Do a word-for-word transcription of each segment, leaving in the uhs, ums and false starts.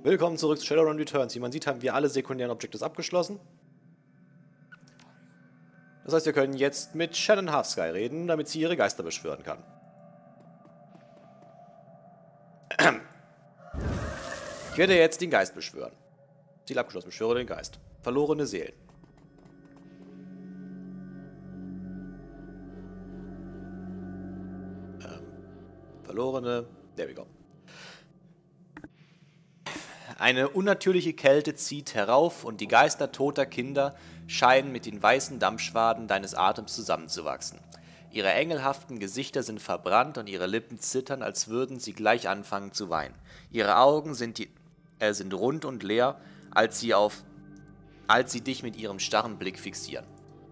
Willkommen zurück zu Shadowrun Returns. Wie man sieht, haben wir alle sekundären Objectives abgeschlossen. Das heißt, wir können jetzt mit Shannon Halfsky reden, damit sie ihre Geister beschwören kann. Ich werde jetzt den Geist beschwören. Ziel abgeschlossen, beschwöre den Geist. Verlorene Seelen. Ähm, verlorene... There we go. Eine unnatürliche Kälte zieht herauf und die Geister toter Kinder scheinen mit den weißen Dampfschwaden deines Atems zusammenzuwachsen. Ihre engelhaften Gesichter sind verbrannt und ihre Lippen zittern, als würden sie gleich anfangen zu weinen. Ihre Augen sind, die, äh, sind rund und leer, als sie, auf, als sie dich mit ihrem starren Blick fixieren.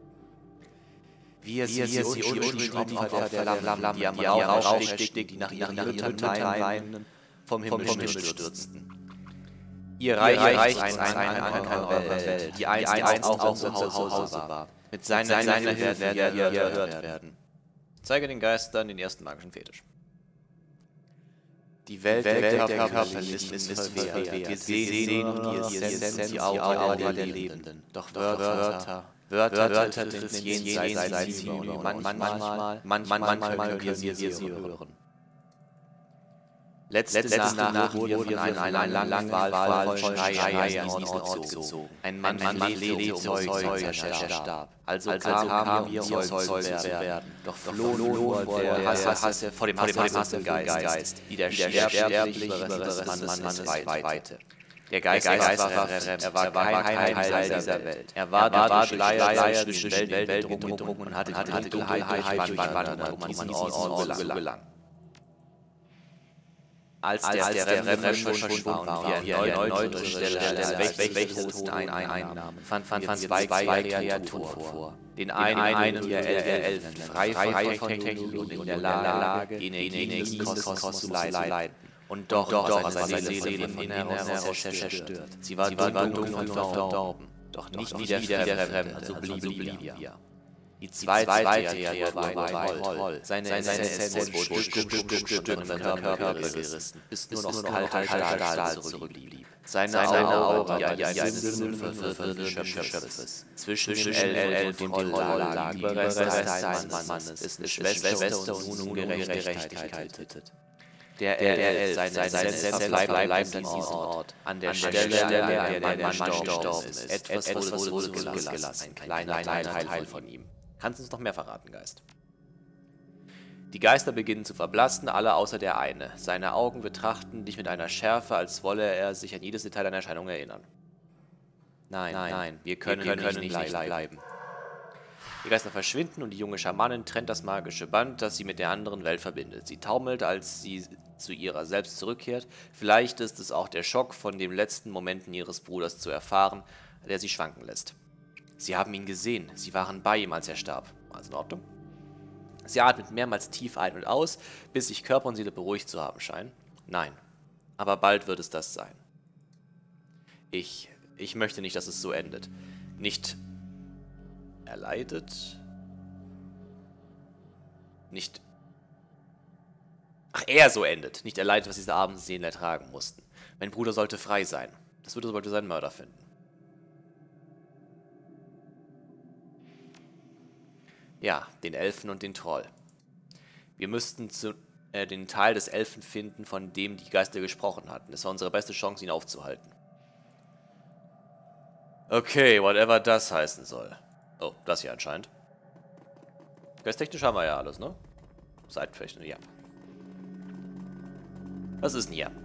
Wir sie, sie unschuldig Opfer der Flammen, die am Rauch erstickt, die nach ihren Müttern weinen, vom Himmel stürzten. Ihr Reich reicht ein, ein, ein, ein, eine Welt, die einst, die einst auch unser Zuhause war. Mit seiner Hilfe werden wir erhört werden. Zeige den Geistern den ersten magischen Fetisch. Die Welt, die Welt der, der Körperlichen ist, ist verwehrt. Wir sehen nur die Essenz, die Aura der Lebenden. Doch Wörter, Wörter, Wörter des Jenseits und manchmal, manchmal, manchmal können wir sie hören. Letzte, Letzte Nacht, Nacht wurden wir von einem langen, wahlvollen Schrei an diesen Ort gezogen. Ein Mann, Mann lebte und Zeuge starb. Also, also kamen wir, um Zeugen zu werden. Doch flohen vor der Hass, vor dem Hassgeist, die der sterbliche des Mannes weihte. Der Geist war fremd, er war kein Heimteil dieser Welt. Er war durch Schleier zwischen Welt und Druck und hatte die Dunkelheit durchwandert, um diesen Ort zu gelangen. Als der, als der Rem schon verschwunden war und wir erneut unsere Stelle als Wächter einnahmen, fanden wir zwei Kreaturen vor. Den einen, die Elfen, frei von Technik und in der Lage, die Energie des Kosmos zu leiten. Und doch war seine Seele von innen heraus zerstört. Sie war dunkel und verdorben. Doch nicht wieder fremd, also blieb wir. Die zweite Kreatur war Holl. Seine Essenz wurde Stück von seinem Körper gerissen, bis nur noch kalter Stahl zurückblieb. Seine Aura, die ein Symbol für Schöpfes. Zwischen dem L und dem Holl lagen die Überreste eines Mannes, dessen Schwester und Ungerechtigkeit. Der L, seine Essenz bleibt an diesem Ort, an der Stelle, an der mein Mann gestorben ist. Etwas wurde zurückgelassen, ein kleiner Teil von ihm. Kannst du uns noch mehr verraten, Geist? Die Geister beginnen zu verblassen, alle außer der eine. Seine Augen betrachten dich mit einer Schärfe, als wolle er sich an jedes Detail deiner Erscheinung erinnern. Nein, nein, nein, wir können, wir können nicht, nicht bleiben. Die Geister verschwinden und die junge Schamanin trennt das magische Band, das sie mit der anderen Welt verbindet. Sie taumelt, als sie zu ihrer selbst zurückkehrt. Vielleicht ist es auch der Schock, von den letzten Momenten ihres Bruders zu erfahren, der sie schwanken lässt. Sie haben ihn gesehen. Sie waren bei ihm, als er starb. Alles in Ordnung? Sie atmet mehrmals tief ein und aus, bis sich Körper und Seele beruhigt zu haben scheinen. Nein. Aber bald wird es das sein. Ich, ich möchte nicht, dass es so endet. Nicht erleidet. Nicht... Ach, er so endet. Nicht erleidet, was diese armen Seelen ertragen mussten. Mein Bruder sollte frei sein. Das würde sollte seinen Mörder finden. Ja, den Elfen und den Troll. Wir müssten zu, äh, den Teil des Elfen finden, von dem die Geister gesprochen hatten. Das war unsere beste Chance, ihn aufzuhalten. Okay, whatever das heißen soll. Oh, das hier anscheinend. Geisttechnisch haben wir ja alles, ne? Seitflächen, ja. Was ist denn hier?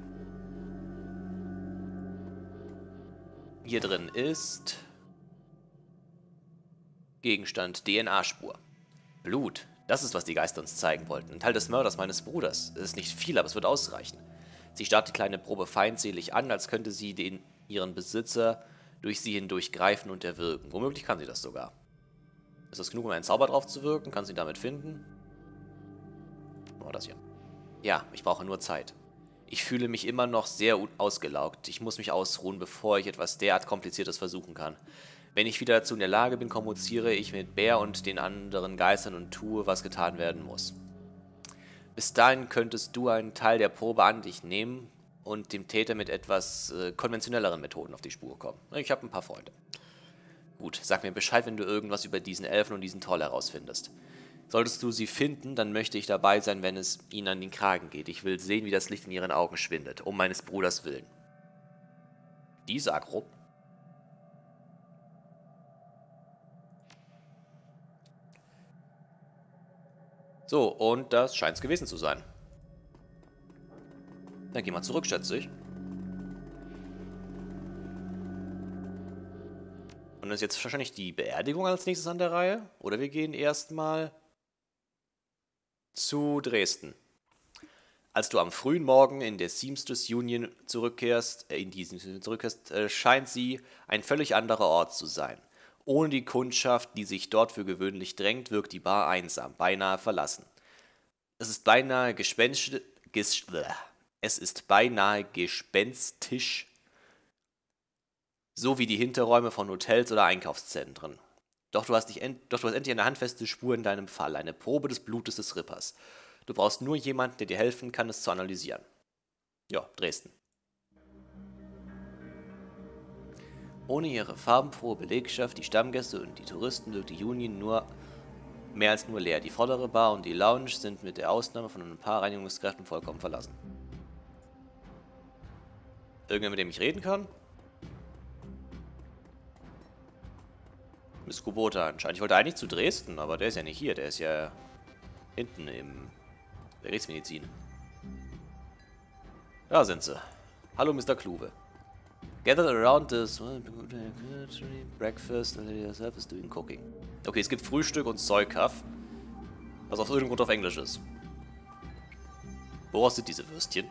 Hier drin ist... Gegenstand D N A-Spur. Blut. Das ist, was die Geister uns zeigen wollten. Ein Teil des Mörders meines Bruders. Es ist nicht viel, aber es wird ausreichen. Sie starrt die kleine Probe feindselig an, als könnte sie den, ihren Besitzer durch sie hindurch greifen und erwürgen. Womöglich kann sie das sogar. Ist das genug, um einen Zauber drauf zu wirken? Kann sie ihn damit finden? Oh, das hier. Ja, ich brauche nur Zeit. Ich fühle mich immer noch sehr ausgelaugt. Ich muss mich ausruhen, bevor ich etwas derart Kompliziertes versuchen kann. Wenn ich wieder dazu in der Lage bin, kommuniziere ich mit Bär und den anderen Geistern und tue, was getan werden muss. Bis dahin könntest du einen Teil der Probe an dich nehmen und dem Täter mit etwas äh, konventionelleren Methoden auf die Spur kommen. Ich habe ein paar Freunde. Gut, sag mir Bescheid, wenn du irgendwas über diesen Elfen und diesen Troll herausfindest. Solltest du sie finden, dann möchte ich dabei sein, wenn es ihnen an den Kragen geht. Ich will sehen, wie das Licht in ihren Augen schwindet, um meines Bruders willen. Diese Agro. So, und das scheint es gewesen zu sein. Dann gehen wir zurück, schätze ich. Und dann ist jetzt wahrscheinlich die Beerdigung als nächstes an der Reihe. Oder wir gehen erstmal zu Dresden. Als du am frühen Morgen in der Seamstress Union zurückkehrst, äh, in diesen zurückkehrst, äh, scheint sie ein völlig anderer Ort zu sein. Ohne die Kundschaft, die sich dort für gewöhnlich drängt, wirkt die Bar einsam, beinahe verlassen. Es ist beinahe gespenstisch, ges es ist beinahe gespenstisch, so wie die Hinterräume von Hotels oder Einkaufszentren. Doch du hast, dich end doch du hast endlich eine handfeste Spur in deinem Fall, eine Probe des Blutes des Rippers. Du brauchst nur jemanden, der dir helfen kann, es zu analysieren. Ja, Dresden. Ohne ihre farbenfrohe Belegschaft, die Stammgäste und die Touristen wirkt die Union nur mehr als nur leer. Die vordere Bar und die Lounge sind mit der Ausnahme von ein paar Reinigungskräften vollkommen verlassen. Irgendwer, mit dem ich reden kann? Miss Kubota anscheinend. Ich wollte eigentlich zu Dresden, aber der ist ja nicht hier. Der ist ja hinten im der Rechtsmedizin. Da sind sie. Hallo, Mister Kluwe. Gathered around this breakfast and yourself is doing cooking. Okay, es gibt Frühstück und Säukaff, was auf irgendeinem Grund auf Englisch ist. Woraus sind diese Würstchen?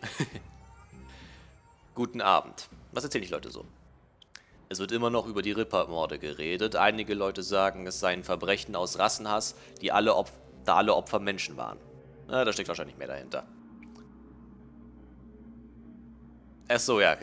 Guten Abend. Was erzähle ich Leute so? Es wird immer noch über die Ripper-Morde geredet. Einige Leute sagen, es sei ein Verbrechen aus Rassenhass, die alle Opf da alle Opfer Menschen waren. Na, da steckt wahrscheinlich mehr dahinter. Ach so, ja.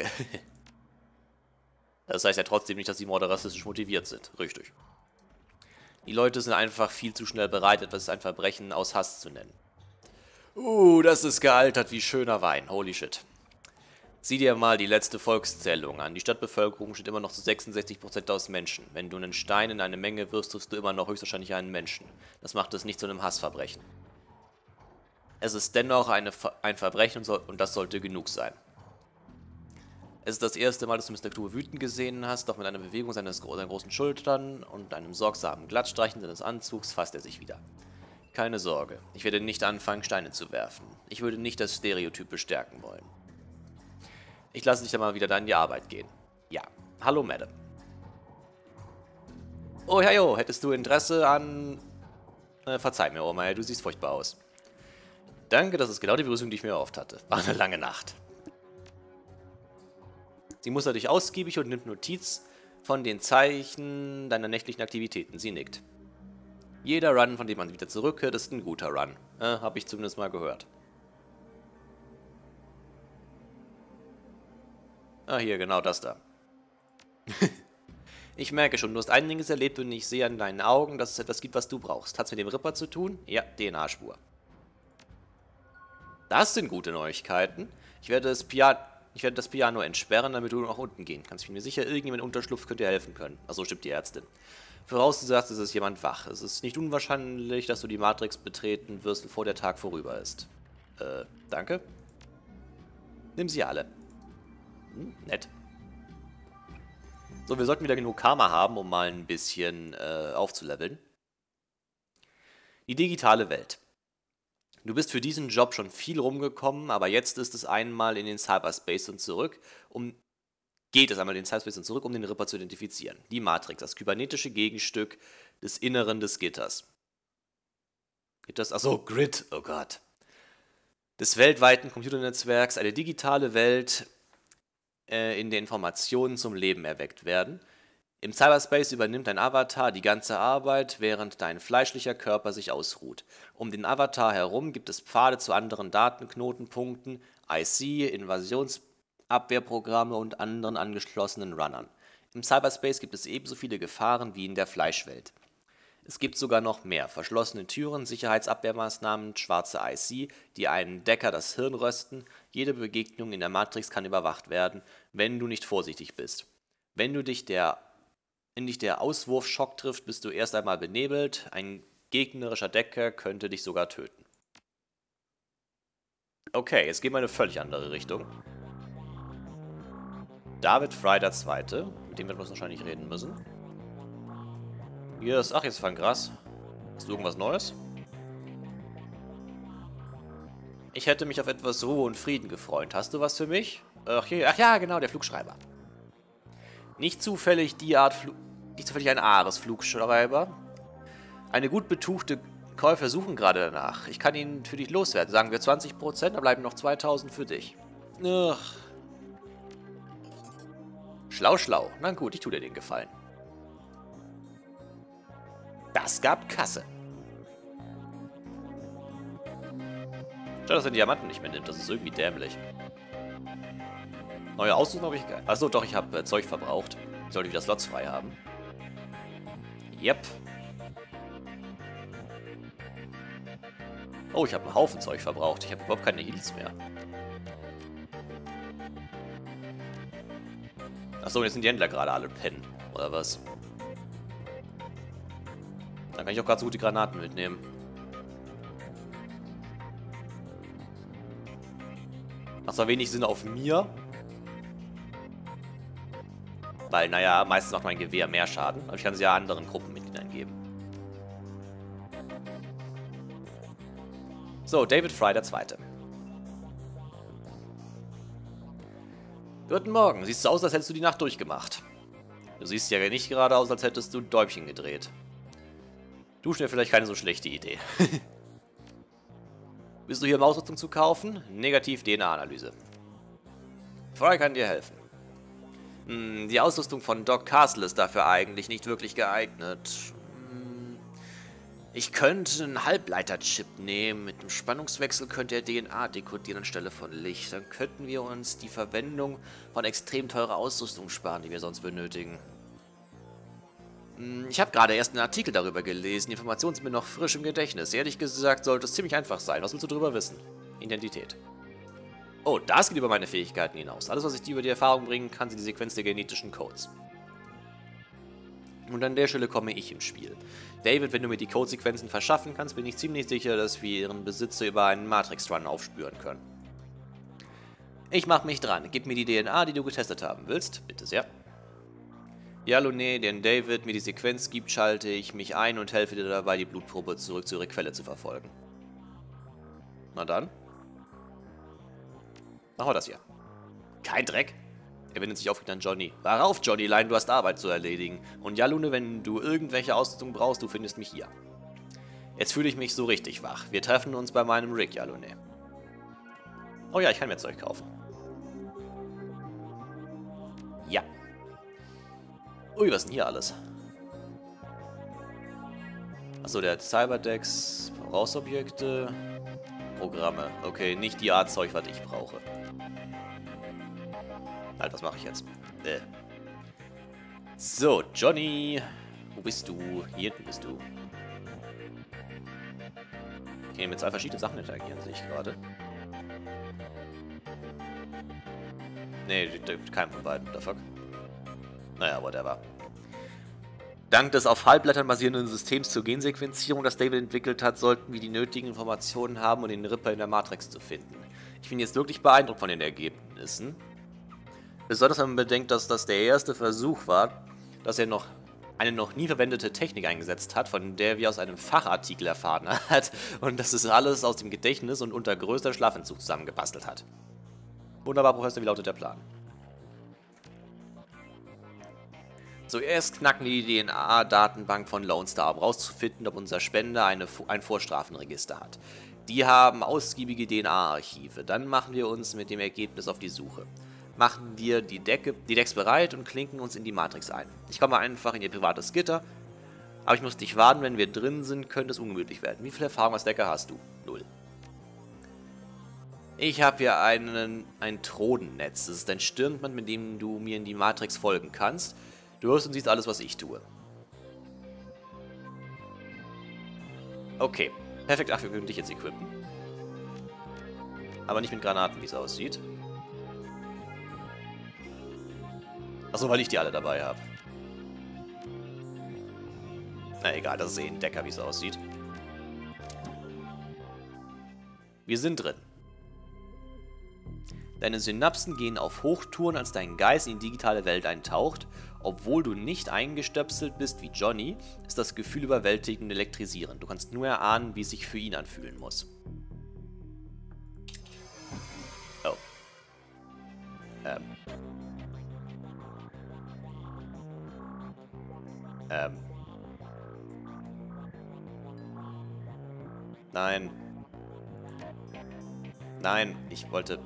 Das heißt ja trotzdem nicht, dass die Morde rassistisch motiviert sind. Richtig. Die Leute sind einfach viel zu schnell bereit, etwas ein Verbrechen aus Hass zu nennen. Uh, das ist gealtert wie schöner Wein. Holy shit. Sieh dir mal die letzte Volkszählung an. Die Stadtbevölkerung besteht immer noch zu sechsundsechzig Prozent aus Menschen. Wenn du einen Stein in eine Menge wirfst, triffst du immer noch höchstwahrscheinlich einen Menschen. Das macht es nicht zu einem Hassverbrechen. Es ist dennoch eine, ein Verbrechen und, soll, und das sollte genug sein. Es ist das erste Mal, dass du Mister Kluwe wütend gesehen hast, doch mit einer Bewegung seines, seiner großen Schultern und einem sorgsamen Glattstreichen seines Anzugs fasst er sich wieder. Keine Sorge, ich werde nicht anfangen, Steine zu werfen. Ich würde nicht das Stereotyp bestärken wollen. Ich lasse dich dann mal wieder an die Arbeit gehen. Ja. Hallo, Madame. Oh, ja, jo, hättest du Interesse an... Äh, verzeih mir, Oma, du siehst furchtbar aus. Danke, das ist genau die Begrüßung, die ich mir erhofft hatte. War eine lange Nacht. Sie mustert dich ausgiebig und nimmt Notiz von den Zeichen deiner nächtlichen Aktivitäten. Sie nickt. Jeder Run, von dem man wieder zurückkehrt, ist ein guter Run. Äh, hab ich zumindest mal gehört. Ah, hier, genau das da. Ich merke schon, du hast einiges erlebt und ich sehe an deinen Augen, dass es etwas gibt, was du brauchst. Hat's mit dem Ripper zu tun? Ja, D N A-Spur. Das sind gute Neuigkeiten. Ich werde das Piano, ich werde das Piano entsperren, damit du nach unten gehen kannst. Ich bin mir sicher, irgendjemand im Unterschlupf könnte dir helfen können. Achso, stimmt die Ärztin. Vorausgesetzt, es ist jemand wach. Es ist nicht unwahrscheinlich, dass du die Matrix betreten wirst, bevor der Tag vorüber ist. Äh, danke. Nimm sie alle. Hm, nett. So, wir sollten wieder genug Karma haben, um mal ein bisschen äh, aufzuleveln. Die digitale Welt. Du bist für diesen Job schon viel rumgekommen, aber jetzt ist es einmal in den Cyberspace und zurück, um geht es einmal in den Cyberspace und zurück, um den Ripper zu identifizieren. Die Matrix, das kybernetische Gegenstück des Inneren des Gitters. Gitters? Achso, Grid, oh Gott. Des weltweiten Computernetzwerks, eine digitale Welt, äh, in der Informationen zum Leben erweckt werden. Im Cyberspace übernimmt dein Avatar die ganze Arbeit, während dein fleischlicher Körper sich ausruht. Um den Avatar herum gibt es Pfade zu anderen Datenknotenpunkten, I C, Invasionsabwehrprogramme und anderen angeschlossenen Runnern. Im Cyberspace gibt es ebenso viele Gefahren wie in der Fleischwelt. Es gibt sogar noch mehr. Verschlossene Türen, Sicherheitsabwehrmaßnahmen, schwarze I C, die einen Decker das Hirn rösten. Jede Begegnung in der Matrix kann überwacht werden, wenn du nicht vorsichtig bist. Wenn du dich der, wenn dich der Auswurfschock trifft, bist du erst einmal benebelt. Ein gegnerischer Decker könnte dich sogar töten. Okay, jetzt gehen wir in eine völlig andere Richtung. David Fry der Zweite, mit dem wir wahrscheinlich reden müssen. Hier ist... Ach, jetzt fangen Gras. Hast du irgendwas Neues? Ich hätte mich auf etwas Ruhe und Frieden gefreut. Hast du was für mich? Ach, hier, ach ja, genau, der Flugschreiber. Nicht zufällig die Art Flu... Nicht zufällig ein Ares-Flugschreiber. Eine gut betuchte Käufer suchen gerade danach. Ich kann ihn für dich loswerden. Sagen wir zwanzig Prozent, da bleiben noch zweitausend für dich. Ach. Schlau, schlau. Na gut, ich tue dir den Gefallen. Das gab Kasse. Schade, dass er Diamanten nicht mehr nimmt. Das ist irgendwie dämlich. Neue Ausrüstung habe ich... Achso, doch, ich habe äh, Zeug verbraucht. Ich sollte wieder Slots frei haben. Yep. Oh, ich habe einen Haufen Zeug verbraucht. Ich habe überhaupt keine Heals mehr. Achso, jetzt sind die Händler gerade alle pennen. Oder was? Dann kann ich auch gerade so gut die Granaten mitnehmen. Macht zwar wenig Sinn auf mir. Weil, naja, meistens macht mein Gewehr mehr Schaden. Aber ich kann sie ja anderen Gruppenmitgliedern geben. So, David Fry der Zweite. Guten Morgen. Siehst so aus, als hättest du die Nacht durchgemacht. Du siehst ja nicht gerade aus, als hättest du ein Däumchen gedreht. Duschen wäre vielleicht keine so schlechte Idee. Bist du hier, um Ausrüstung zu kaufen? Negativ D N A-Analyse. Fry kann dir helfen. Hm, die Ausrüstung von Doc Castle ist dafür eigentlich nicht wirklich geeignet. Hm, ich könnte einen Halbleiterchip nehmen. Mit dem Spannungswechsel könnte er D N A dekodieren anstelle von Licht. Dann könnten wir uns die Verwendung von extrem teurer Ausrüstung sparen, die wir sonst benötigen. Ich habe gerade erst einen Artikel darüber gelesen. Die Informationen sind mir noch frisch im Gedächtnis. Ehrlich gesagt sollte es ziemlich einfach sein. Was willst du darüber wissen? Identität. Oh, das geht über meine Fähigkeiten hinaus. Alles, was ich dir über die Erfahrung bringen kann, sind die Sequenz der genetischen Codes. Und an der Stelle komme ich ins Spiel. David, wenn du mir die Codesequenzen verschaffen kannst, bin ich ziemlich sicher, dass wir ihren Besitzer über einen Matrix-Run aufspüren können. Ich mache mich dran. Gib mir die D N A, die du getestet haben willst. Bitte sehr. Ja, Lune, denn David mir die Sequenz gibt, schalte ich mich ein und helfe dir dabei, die Blutprobe zurück zu ihrer Quelle zu verfolgen. Na dann. Machen wir das hier. Kein Dreck. Er wendet sich aufgeregt an Johnny. Warauf, Johnny Line, du hast Arbeit zu erledigen. Und ja, Lune, wenn du irgendwelche Ausrüstung brauchst, du findest mich hier. Jetzt fühle ich mich so richtig wach. Wir treffen uns bei meinem Rig, ja, Lune. Oh ja, ich kann mir Zeug kaufen. Ja. Ui, was ist denn hier alles? Achso, der hat Cyberdex, Vorausobjekte, Programme. Okay, nicht die Art Zeug, was ich brauche. Halt, was mache ich jetzt? Äh. So, Johnny. Wo bist du? Hier hinten bist du. Okay, mit zwei verschiedenen Sachen interagieren, sehe ich gerade. Nee, kein von beiden. What the fuck? Naja, whatever. Dank des auf Halbblättern basierenden Systems zur Gensequenzierung, das David entwickelt hat, sollten wir die nötigen Informationen haben, um den Ripper in der Matrix zu finden. Ich bin jetzt wirklich beeindruckt von den Ergebnissen. Besonders wenn man bedenkt, dass das der erste Versuch war, dass er noch eine noch nie verwendete Technik eingesetzt hat, von der wir aus einem Fachartikel erfahren hat, und dass es alles aus dem Gedächtnis und unter größter Schlafentzug zusammengebastelt hat. Wunderbar, Professor, wie lautet der Plan? Zuerst knacken wir die D N A-Datenbank von Lone Star, um herauszufinden, ob unser Spender eine, ein Vorstrafenregister hat. Die haben ausgiebige D N A-Archive. Dann machen wir uns mit dem Ergebnis auf die Suche. Machen wir die, Decke, die Decks bereit und klinken uns in die Matrix ein. Ich komme einfach in ihr privates Gitter, aber ich muss dich warnen, wenn wir drin sind, könnte es ungemütlich werden. Wie viel Erfahrung als Decker hast du? Null. Ich habe hier einen, ein Trodennetz. Das ist ein Stirnband, mit dem du mir in die Matrix folgen kannst. Du hörst und siehst alles, was ich tue. Okay. Perfekt. Ach, wir können dich jetzt equippen. Aber nicht mit Granaten, wie es aussieht. Achso, weil ich die alle dabei habe. Na egal, das ist eh ein Decker, wie es aussieht. Wir sind drin. Deine Synapsen gehen auf Hochtouren, als dein Geist in die digitale Welt eintaucht. Obwohl du nicht eingestöpselt bist wie Johnny, ist das Gefühl überwältigend und elektrisierend. Du kannst nur erahnen, wie es sich für ihn anfühlen muss. Oh. Ähm. Ähm. Nein. Nein, ich wollte...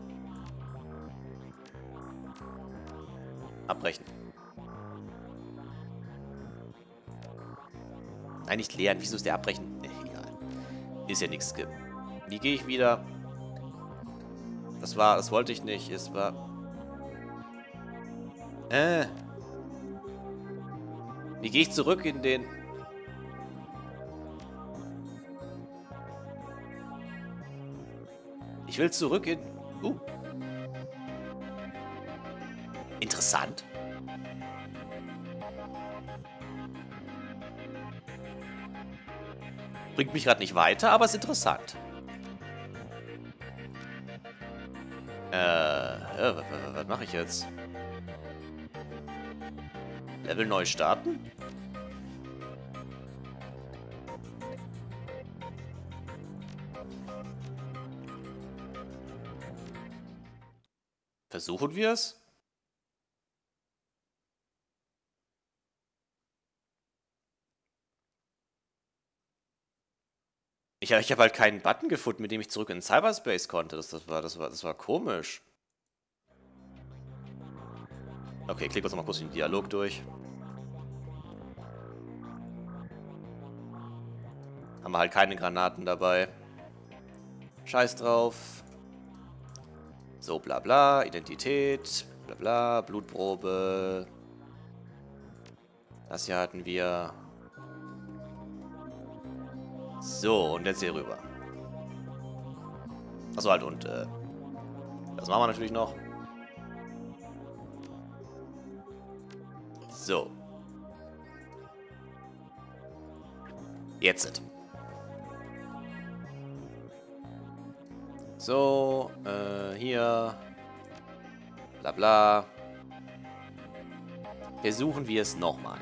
abbrechen. Nein, nicht leeren. Wieso ist der abbrechen? Nee, egal. Ist ja nichts. Wie gehe ich wieder? Das war... Das wollte ich nicht. Es war... Äh... Wie gehe ich zurück in den... Ich will zurück in... Uh. Interessant. Bringt mich gerade nicht weiter, aber ist interessant. Äh, ja, was, was, was mache ich jetzt? Level neu starten? Versuchen wir es? Ich, ich habe halt keinen Button gefunden, mit dem ich zurück in Cyberspace konnte. Das, das, war, das, war, das war komisch. Okay, klicken wir uns mal kurz den Dialog durch. Haben wir halt keine Granaten dabei. Scheiß drauf. So, bla bla, Identität, bla bla, Blutprobe. Das hier hatten wir. So, und jetzt hier rüber. Achso, halt, und äh, das machen wir natürlich noch. So. Jetzt. So, äh, hier. Bla bla. Versuchen wir es nochmal.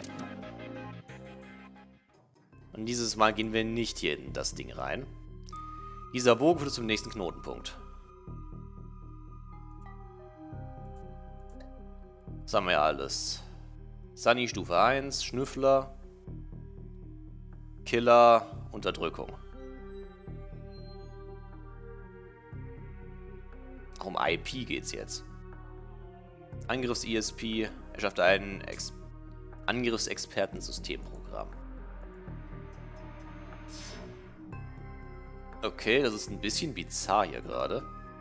Und dieses Mal gehen wir nicht hier in das Ding rein. Dieser Bogen führt zum nächsten Knotenpunkt. Das haben wir ja alles. Sunny Stufe eins, Schnüffler, Killer, Unterdrückung. Auch um I P geht's jetzt. Angriffs-E S P erschafft ein Ex Angriffsexperten-Systemprogramm. Okay, das ist ein bisschen bizarr hier gerade.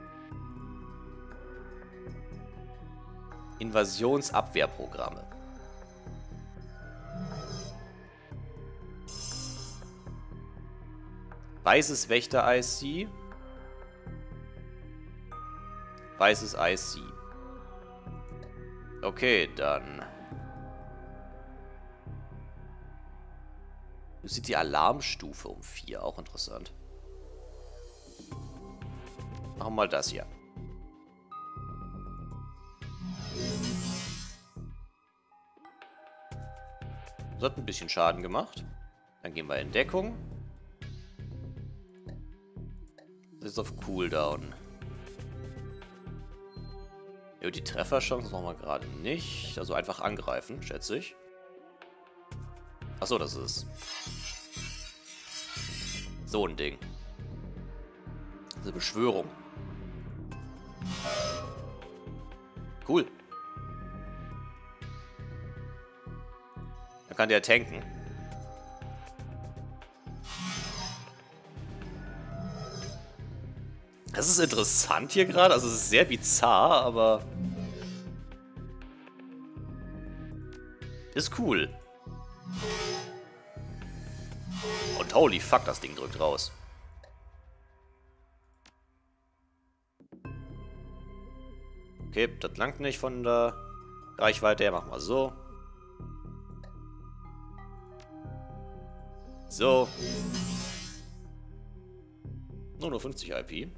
Invasionsabwehrprogramme. Weißes Wächter-I C. Weißes I C. Okay, dann... Hier sieht die Alarmstufe um vier. Auch interessant. Machen wir mal das hier. Das hat ein bisschen Schaden gemacht. Dann gehen wir in Deckung. Das ist auf Cooldown. Ja, die Trefferchance machen wir gerade nicht. Also einfach angreifen, schätze ich. Achso, das ist so ein Ding. Diese Beschwörung. Cool. Da kann der tanken. Das ist interessant hier gerade. Also es ist sehr bizarr, aber... ist cool. Und holy fuck, das Ding drückt raus. Okay, das langt nicht von der Reichweite her. Machen wir so. So. Nur nur fünfzig I P.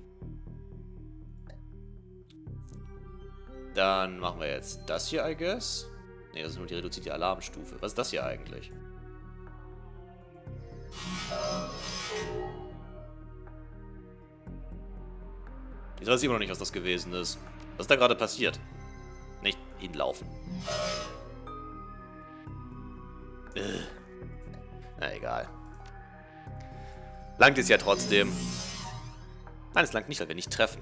Dann machen wir jetzt das hier, I guess. Ne, das ist nur die reduzierte Alarmstufe. Was ist das hier eigentlich? Ich weiß immer noch nicht, was das gewesen ist. Was ist da gerade passiert? Nicht hinlaufen. Ugh. Na egal. Langt es ja trotzdem. Nein, es langt nicht, weil wir nicht treffen.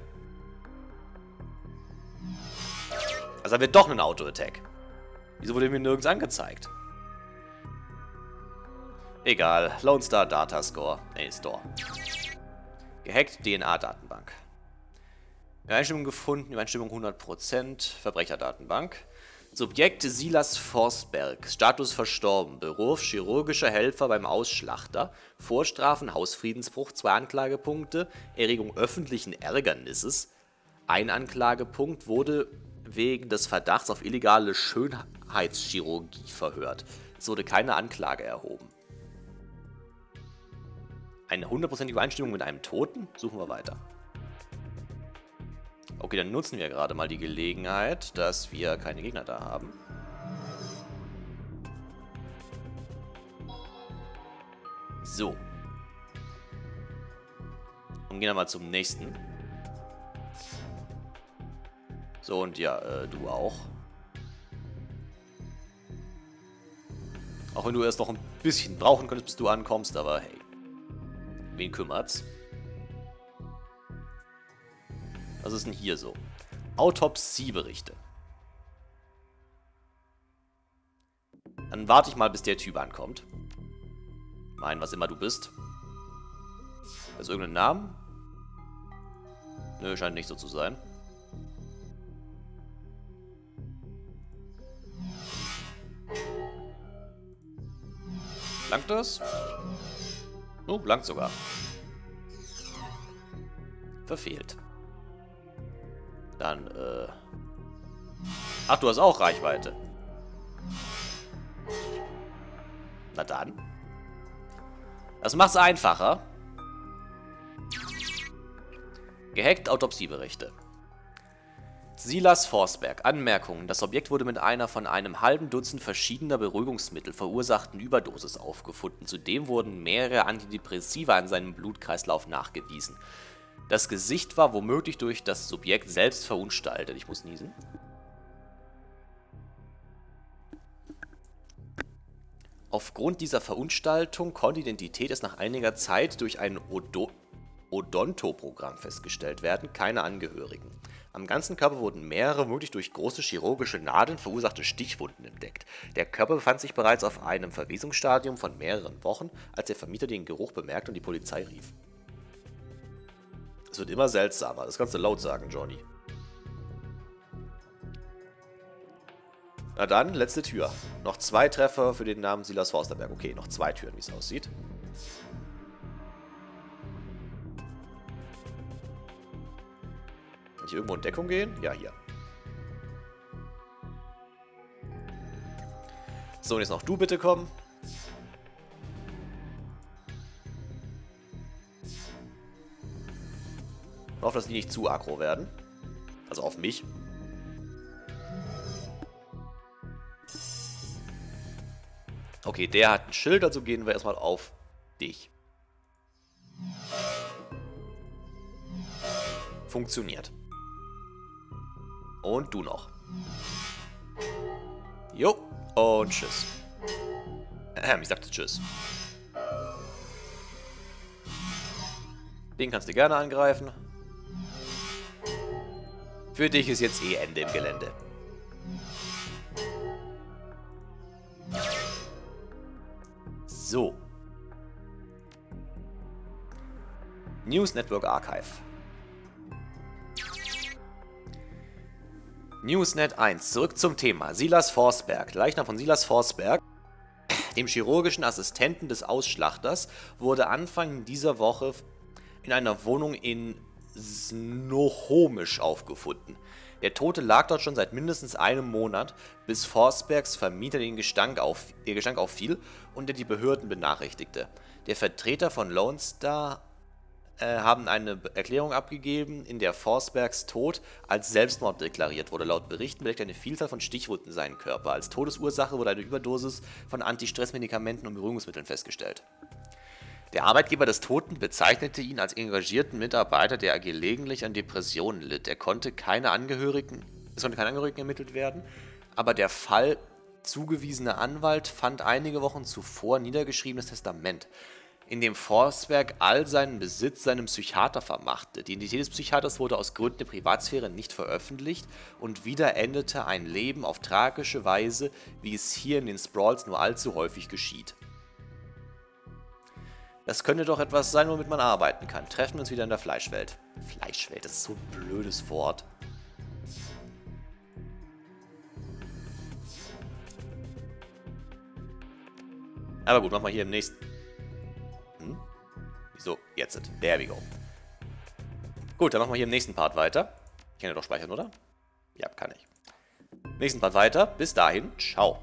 Also haben wir doch einen Auto-Attack. Wieso wurde mir nirgends angezeigt? Egal. Lone Star Data Score. Nee, Store. Gehackt D N A-Datenbank. Übereinstimmung gefunden. Übereinstimmung hundert Prozent. Verbrecherdatenbank. Subjekt Silas Forsberg. Status verstorben. Beruf chirurgischer Helfer beim Ausschlachter. Vorstrafen Hausfriedensbruch. Zwei Anklagepunkte. Erregung öffentlichen Ärgernisses. Ein Anklagepunkt wurde wegen des Verdachts auf illegale Schönheitschirurgie verhört. Es wurde keine Anklage erhoben. Eine hundertprozentige Übereinstimmung mit einem Toten? Suchen wir weiter. Okay, dann nutzen wir gerade mal die Gelegenheit, dass wir keine Gegner da haben. So. Und gehen wir mal zum nächsten. So, und ja, äh, du auch. Auch wenn du erst noch ein bisschen brauchen könntest, bis du ankommst, aber hey. Wen kümmert's? Was ist denn hier so? Autopsieberichte. Dann warte ich mal, bis der Typ ankommt. Mein, was immer du bist. Hast du irgendeinen Namen? Nö, scheint nicht so zu sein. Langt das? Oh, langt sogar. Verfehlt. Dann, äh... Ach, du hast auch Reichweite. Na dann. Das macht's einfacher. Gehackt Autopsieberichte. Silas Forsberg. Anmerkungen. Das Objekt wurde mit einer von einem halben Dutzend verschiedener Beruhigungsmittel verursachten Überdosis aufgefunden. Zudem wurden mehrere Antidepressiva in seinem Blutkreislauf nachgewiesen. Das Gesicht war womöglich durch das Subjekt selbst verunstaltet. Ich muss niesen. Aufgrund dieser Verunstaltung konnte die Identität erst nach einiger Zeit durch ein Odo Odonto-Programm festgestellt werden, keine Angehörigen. Am ganzen Körper wurden mehrere, möglich durch große chirurgische Nadeln verursachte Stichwunden entdeckt. Der Körper befand sich bereits auf einem Verwesungsstadium von mehreren Wochen, als der Vermieter den Geruch bemerkte und die Polizei rief. Es wird immer seltsamer, das kannst du laut sagen, Johnny. Na dann, letzte Tür. Noch zwei Treffer für den Namen Silas Forsberg. Okay, noch zwei Türen, wie es aussieht. Kann ich irgendwo in Deckung gehen? Ja, hier. So, und jetzt noch du bitte kommen. Ich hoffe, dass die nicht zu aggro werden. Also auf mich. Okay, der hat ein Schild, also gehen wir erstmal auf dich. Funktioniert. Und du noch. Jo, und tschüss. Ähm, ich sagte tschüss. Den kannst du gerne angreifen. Für dich ist jetzt eh Ende im Gelände. So. News Network Archive. Newsnet eins. Zurück zum Thema. Silas Forsberg. Leichnam von Silas Forsberg. Dem chirurgischen Assistenten des Ausschlachters wurde Anfang dieser Woche in einer Wohnung in Snohomish aufgefunden. Der Tote lag dort schon seit mindestens einem Monat, bis Forsbergs Vermieter den Gestank, auf, den Gestank auffiel und er die Behörden benachrichtigte. Der Vertreter von Lone Star äh, haben eine Erklärung abgegeben, in der Forsbergs Tod als Selbstmord deklariert wurde. Laut Berichten bedeckte eine Vielzahl von Stichwunden seinen Körper. Als Todesursache wurde eine Überdosis von Antistressmedikamenten und Beruhigungsmitteln festgestellt. Der Arbeitgeber des Toten bezeichnete ihn als engagierten Mitarbeiter, der gelegentlich an Depressionen litt. Er konnte keine Angehörigen, es konnte keine Angehörigen ermittelt werden, aber der Fall zugewiesene Anwalt fand einige Wochen zuvor niedergeschriebenes Testament, in dem Forsberg all seinen Besitz seinem Psychiater vermachte. Die Identität des Psychiaters wurde aus Gründen der Privatsphäre nicht veröffentlicht und wieder endete ein Leben auf tragische Weise, wie es hier in den Sprawls nur allzu häufig geschieht. Das könnte doch etwas sein, womit man arbeiten kann. Treffen wir uns wieder in der Fleischwelt. Fleischwelt, das ist so ein blödes Wort. Aber gut, machen wir hier im nächsten... Hm? Wieso? Jetzt. There we go. Gut, dann machen wir hier im nächsten Part weiter. Ich kann ja doch speichern, oder? Ja, kann ich. Nächsten Part weiter. Bis dahin, ciao.